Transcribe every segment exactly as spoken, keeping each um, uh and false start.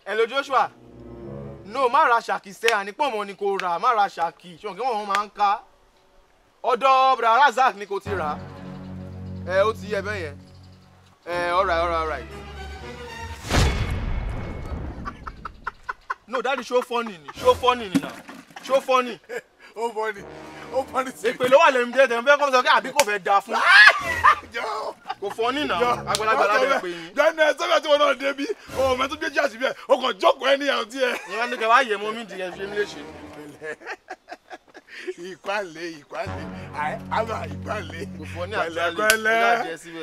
Hello Joshua. No, má ra ṣàkì sẹ́ àní pọ̀ mọ́ ni kò rà, má ra ṣàkì. Ṣé òkè wọn máa ń ká? Ọ̀dọ̀ Bra Razak ni kò ti rà. Ẹ ó ti yẹ bẹ́ẹ̀ yẹn. Ẹ all right, all right, all right. No, daddy show funny ni. Show funny ni now. Show funny. Oh funny. Oh funny. Èpè ló wà lẹ́nu jẹ́ tẹ̀ ń fẹ́ kọ́ sọ pé àbí kò fẹ́ da fún. Kò funny now. Àgbàlagbà lábẹ́ pé yín. Jọ́nà sọ́kà tí wọ́n náà débi. O mẹ́tò gbé jíàsì bẹ́ẹ̀. O kàn jókòó ẹni àwọn tí ẹ. Ìyẹn ní kẹ́ wá yẹ mọ́ mí di ẹ̀ fi mí léṣe. Ìkwálẹ̀ ìkwálẹ̀ àmà ìkwálẹ̀. Kò funny àjálẹ̀. Ìlàjẹ síbẹ̀.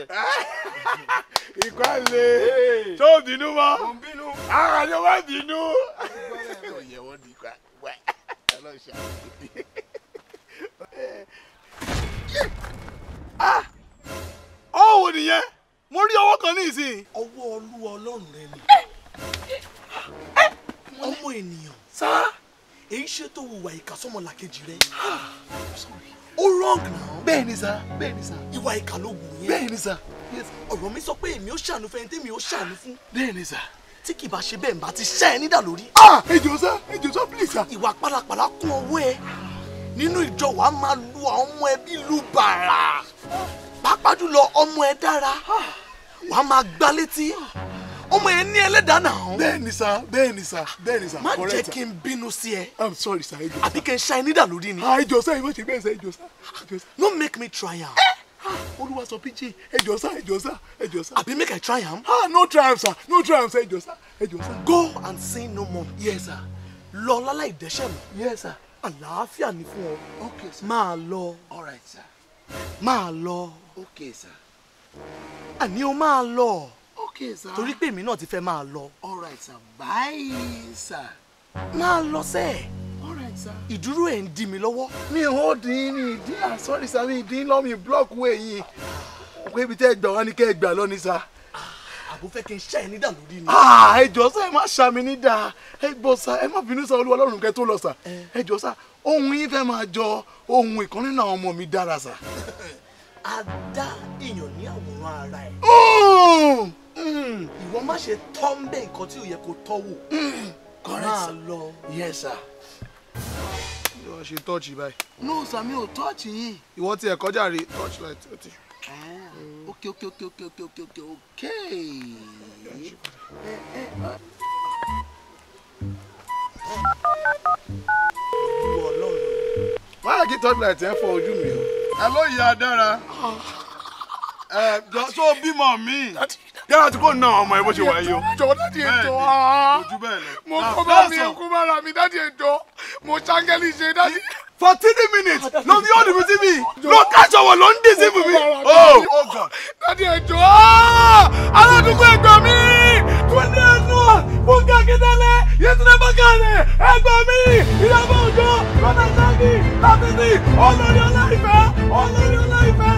Ìkwálẹ̀. Tó bínú mọ́. Mo ń bínú. Ara ni wọ́n bínú. Oyè wọ́n di ìkwá. Ọlọ́ṣà. Ah! Ọ̀hún nìyẹn. Mo rí ọwọ́ kan ní ìsìn. Ọwọ́ Olúwa Ọlọ́run rẹ ni. Ọmọ ènìyàn. Sá. Èyí ṣe tó wùwà ìkà sọ́mọ làkejì rẹ. Ó wrong now. Bẹ́ẹ̀ni sá, bẹ́ẹ̀ni sá. Ìwà ìkà ló wù yẹn. Bẹ́ẹ̀ni sá. Ọ̀rọ̀ mi sọ pé èmi ó ṣàánú fẹ́ni tèmi ó ṣàánú fún. Bẹ́ẹ̀ni sá. Tí kì bá ṣe bẹ́ẹ̀ ń bá ti ṣẹ́ ẹ nídà lórí. Ah! Ejò sá, ejò sá please sá. Ìwà pálapàla kún ọwọ́ ẹ. Nínú ìjọ wa máa lu àwọn ọmọ ẹbí lu bàrà. Pàápàá jùlọ ọmọ ẹ dára. Wàá máa gbá létí. Ọmọ ẹ ní ẹlẹ́dàá náà. Bẹ́ẹ̀ni sá, bẹ́ẹ̀ni sá, bẹ́ẹ̀ni sá. Má jẹ́ kí n bínú sí ẹ. I'm sorry sá, ejò. Àbí kí n ṣá ẹ nídà lórí ni. Ah, ejò sá, ìwọ ṣe bẹ́ẹ̀ sá, ejò sá. Ejò sá. No make me try am. Olúwa sọ píjì, ejò sá, ejò sá, ejò sá. Àbí make I try am. Ah, no triumph sá, no triumph sá, ejò sá, ejò sá. Go and sin no more. Yes sir. Lọ láláì dẹ́ṣẹ̀ mọ́. Yes sir. Àlàáfíà ni fún ọ. Okay sir. Máa lọ. All right sir. Máa lọ. Okay sir. Àní o máa lọ. Okay sir. Torí pé èmi náà ti fẹ́ máa lọ. All right sir. Bye sir. Máa lọ sẹ́ẹ̀. All right sir. Ìdúró ẹ̀ ń dí mi lọ́wọ́. Mi ò dín ní ìdí. Ah, sorry sir, mi dín lọ́ mi block way yín. Pé ibi tẹ́ ẹ gbà wá ní kẹ́ ẹ gbà lọ ní sá. Àbò fẹ́ kí n ṣá ẹ nídà lórí ni. Ah, ẹ jọ̀ọ́ sá, ẹ má ṣá mi nídà. Ẹ gbọ́ sá, ẹ má bínú sá, Olúwa Ọlọ́run kẹ́ tó lọ sá. Ẹ jọ̀ọ́ sá, ohun yín fẹ́ máa jọ ohun ìkan nínú àwọn ọmọ mi dára sá. A dá èèyàn ní àwòrán ara ẹ̀. Ìwọ má ṣe tọ́ ń bẹ́ nǹkan tí ò yẹ kó tọ́ wò. Máa lọ. Yes sir. Yóò ṣe touch báyìí. No sir, mi ò touch yín. Ìwọ tí ẹ kọjá rí touch light ó ti. Ah, okay, okay, okay, okay, okay, okay, okay, okay. Olúwa Ọlọ́run. Why you touch light ẹ fọ ojú mi o? Hello ìyá dára. Ẹ jọ so bímọ mi. Yàrá tí kò ná ọmọ ẹ bó ṣe wà yìí o. Jọ̀wọ́ dáàdi ètò Ojú bẹ́ẹ̀ lọ. mo kó bá mi kó bá ra mi dáàdi ètò mo ṣáńgẹ́lì ṣe dáàdi. For thirty minutes, no be all the T V. No catch our long distance with me. Oh, oh God. Dáàdi ètò aládùúgbò ẹ̀gbọ́n mi Túndé ẹnu Fúnkẹ́ Akíndélé Yétúndé Bákàrẹ̀ ẹ̀gbọ́n mi Ìyábọ̀ Òjó Lọ́nà Ṣáàgì Lábísí Olórí Ọláìfẹ́ Olórí Ọláìfẹ́